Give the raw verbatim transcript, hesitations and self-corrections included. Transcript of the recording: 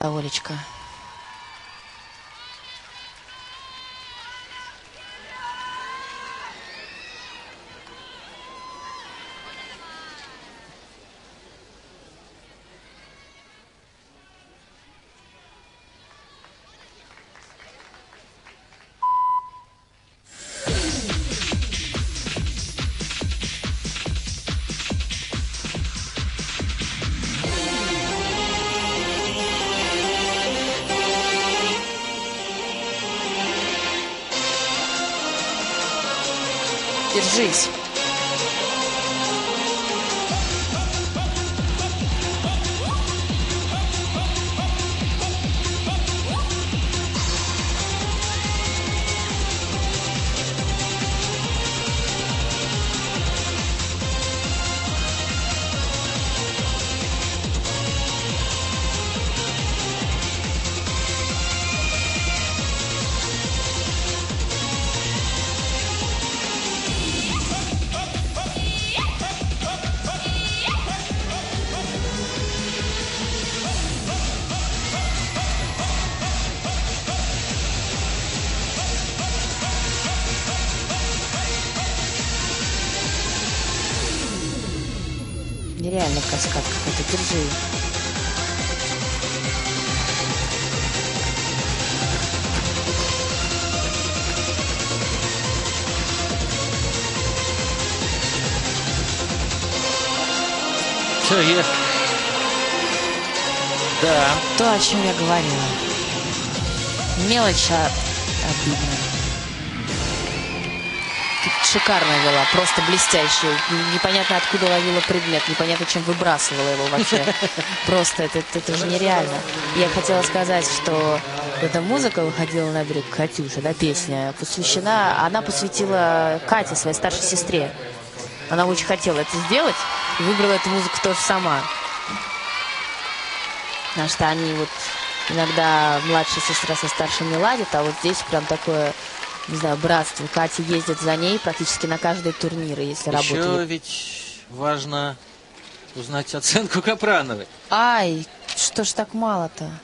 Олечка. Держись. Нереальный каскад какой-то. Держи. Все, я... Да. То, о чем я говорила. Мелочь, а обидно. Шикарно вела, просто блестяще. Непонятно, откуда ловила предмет, непонятно, чем выбрасывала его вообще. Просто это, это, это же нереально. Я хотела сказать, что эта музыка «Выходила на берег Катюша», да, песня, посвящена, она посвятила Кате, своей старшей сестре. Она очень хотела это сделать и выбрала эту музыку тоже сама. Потому что они вот иногда младшая сестра со старшим не ладят, а вот здесь прям такое... Не знаю, братство. Катя ездит за ней практически на каждые турниры, если Еще работает. ведь важно узнать оценку Капрановой. Ай, что ж так мало-то?